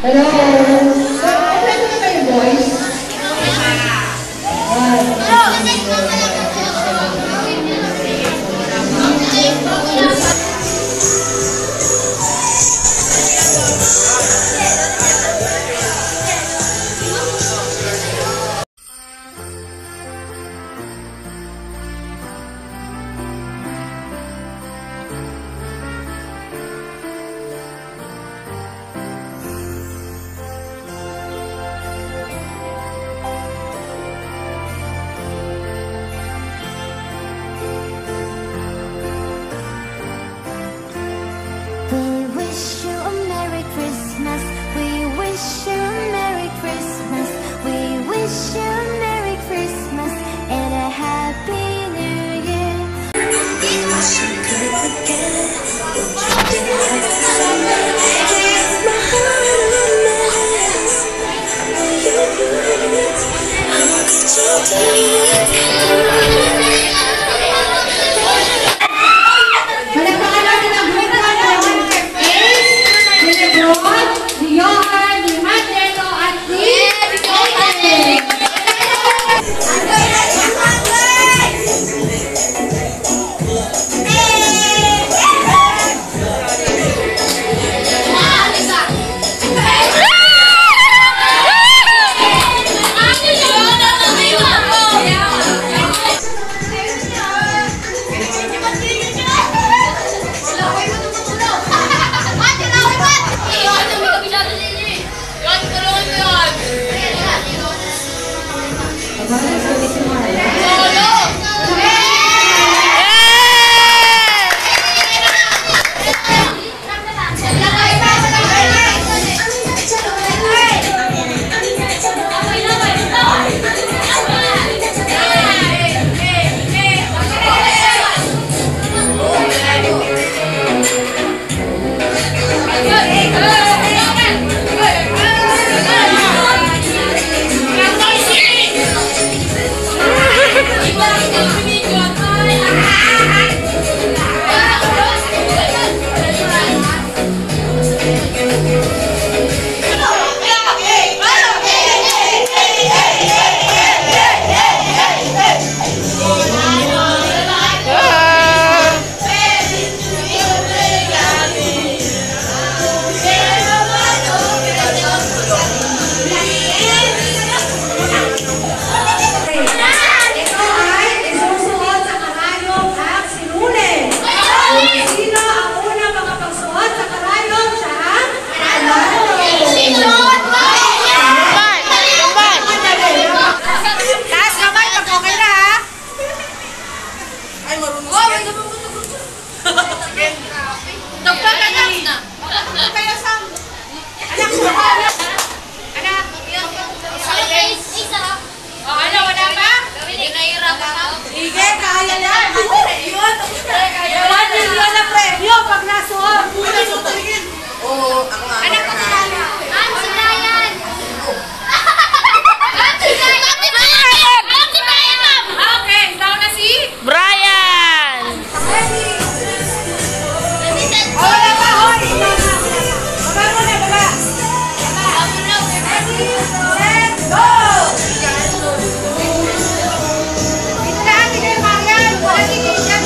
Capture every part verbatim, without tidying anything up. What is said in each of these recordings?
Hello! Okay na kayo, boys?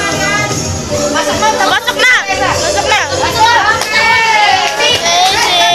Masuk na! Masuk na!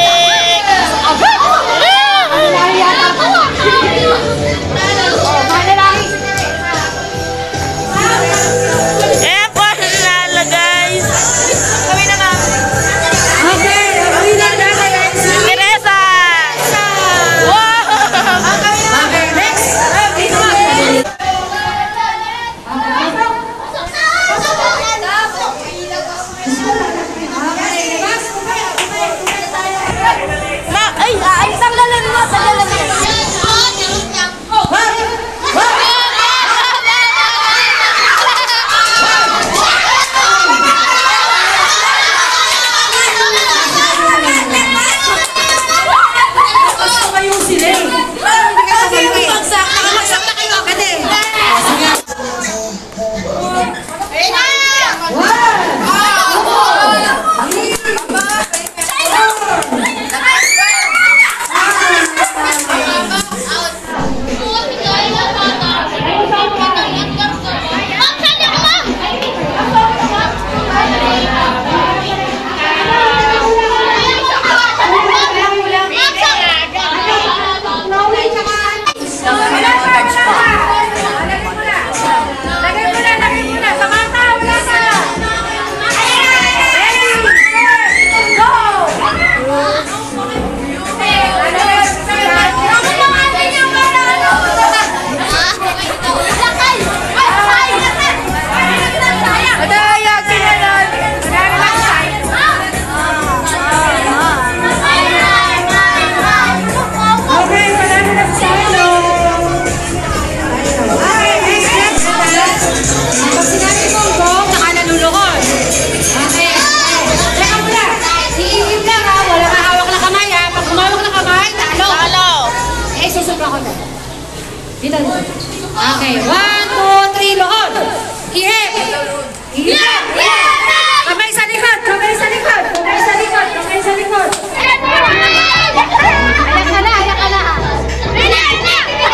Dito, dito. Okay, one, two, three, loon. Ihip. Ihip. Kamay sa likod, kamay sa likod, kamay sa likod, kamay sa likod. Ayan ka na, ayan ka na. Ayan na, ayan na.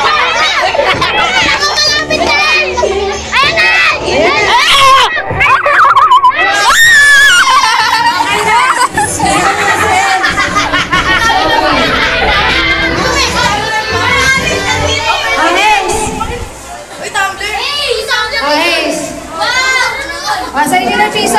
Ako malapit na. Ayan na. Pasay niyo ng piso.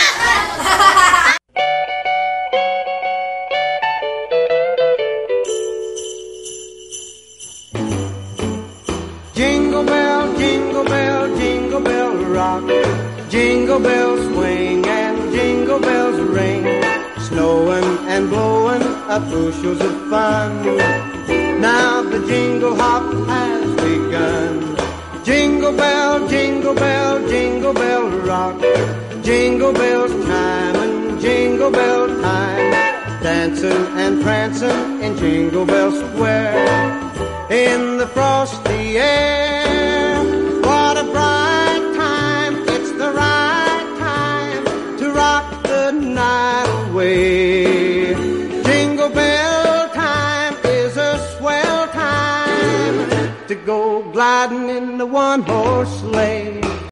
Jingle bell, jingle bell, jingle bell rock. Jingle bells swing and jingle bells ring. Snowing and blowing up bushels of fun. Now the jingle hop has begun. Jingle bell, jingle bell, jingle bell rock. Jingle bells chime and jingle bell time. Dancing and prancing in Jingle Bell Square. In the frosty air, what a bright time. It's the right time to rock the night away. Jingle bell time is a swell time to go gliding in the one-horse sleigh.